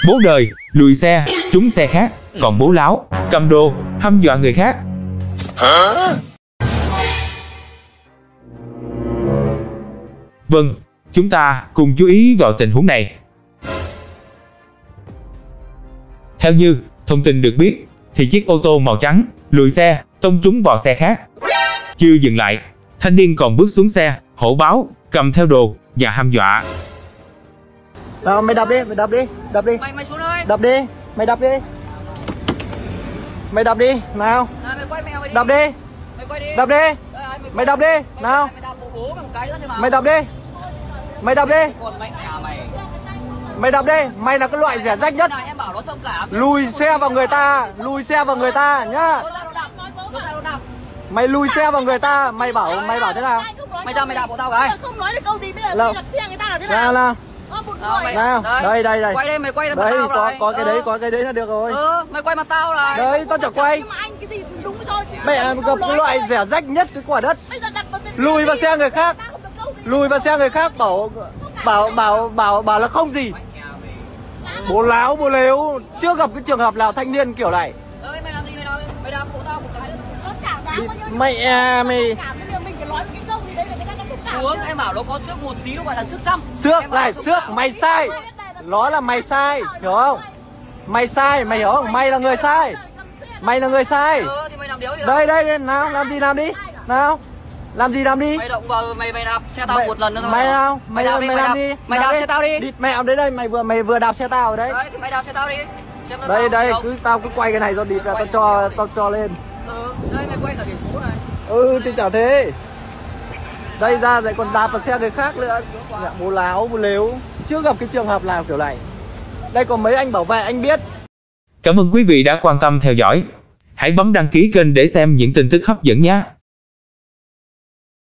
Bố đời, lùi xe, trúng xe khác. Còn bố láo, cầm đồ, hăm dọa người khác. Vâng, chúng ta cùng chú ý vào tình huống này. Theo như thông tin được biết, thì chiếc ô tô màu trắng lùi xe, tông trúng vào xe khác. Chưa dừng lại, thanh niên còn bước xuống xe, hổ báo, cầm theo đồ và hăm dọa. Nào, mày đập đi, đập đi. Mày xuống đây. Đập đi, mày đập đi. Mày đập đi, nào. Mày quay mèo mày đi. Đập đi. Mày quay đi. Đập đi. Mày đập đi, nào. Mày đạp bố mày một cái nữa xem nào. Mày đập đi. Mày đập đi. Còn mẹ nhà mày. Mày đập đi, mày là cái loại rẻ rách nhất. Em bảo nó thông cảm. Lùi xe vào người ta nhá. Nó đạp. Mày lùi xe vào người ta, mày bảo thế nào? Mày ra mày đạp của tao cái. Không nói được câu gì, bây giờ mày đập xe người ta là thế nào? Nào. Nào, đây. Quay đây, mày quay mặt đây, tao này. Có cái đấy là được rồi. Mày quay mặt tao này. Đấy, tao chẳng quay. Nhưng mà anh cái gì đúng thôi. Mẹ gặp cái loại rẻ rách nhất cái quả đất. Bây giờ đập vào Lùi vào xe người khác. Lùi vào xe người khác bảo là không gì. Bố láo bố lếu, chưa gặp cái trường hợp nào thanh niên kiểu này. Mày làm gì mày đạp của tao một cái nữa. Nó chả đáng bao nhiêu. Mày mình phải nói cái câu gì đấy để người ta thông cảm. Xuống em bảo nó có xước một tí nó gọi là xước xăm. Xước này, xước mày sai. Nó là mày sai, hiểu không? Mày sai, mày hiểu không? Mày là người sai. Mày là người sai. Thì mày làm điếu gì đây, nào, làm gì làm đi. Nào. Làm gì làm đi. Mày động vào mày đạp xe tao một lần nữa thôi. Mày nào? Mày làm đi. Mày đạp xe tao đi. Địt mẹo đấy đây, mày vừa đạp xe tao ở đấy. Đấy thì mày đạp xe tao đi. Xem Đây, tao cứ quay cái này rồi địt ra tao cho lên. Đây mày quay cả biển số này. Thì chả thế. Đây ra lại còn đạp vào xe người khác nữa. Dạ, bố láo bố lếu, chưa gặp cái trường hợp nào kiểu này. Đây có mấy anh bảo vệ anh biết. Cảm ơn quý vị đã quan tâm theo dõi. Hãy bấm đăng ký kênh để xem những tin tức hấp dẫn nhé.